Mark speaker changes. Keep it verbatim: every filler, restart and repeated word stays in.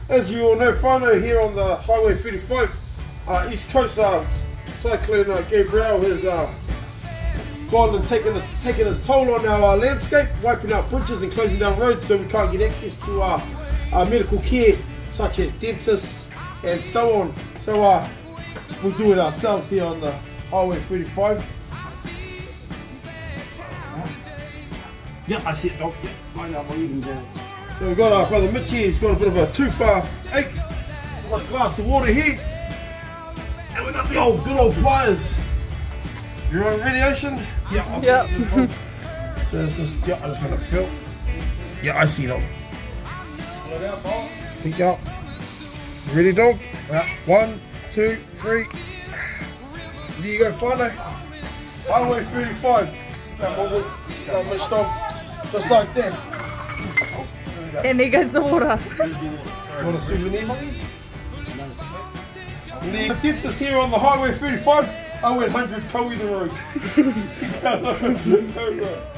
Speaker 1: as you all know, whānau here on the Highway thirty-five, uh, East Coast, uh, Cyclone uh, Gabrielle has uh, gone and taken, taken his toll on our uh, landscape, wiping out bridges and closing down roads so we can't get access to uh, uh, medical care such as dentists and so on. So uh, we'll do it ourselves here on the Highway thirty-five. Yeah, I see it, dog. Yeah, I know what you can do. So we've got our brother Mitchie, he's got a bit of a tooth uh, ache. We've got a glass of water here. And we've got the old good old pliers. You're on radiation? Yeah.
Speaker 2: Yep.
Speaker 1: So it's just, yeah, I'm just gonna feel. Yeah, I see it, dog. Think out. Ready, dog? Yeah. One, two, three. There you go, finally. Highway thirty-five. Stand over. Stand much, dog. Just like that. Oh, there
Speaker 2: And there goes the water.
Speaker 1: Want a souvenir, mummy? The dentist here on the Highway thirty-five. I went one hundred Koe the road.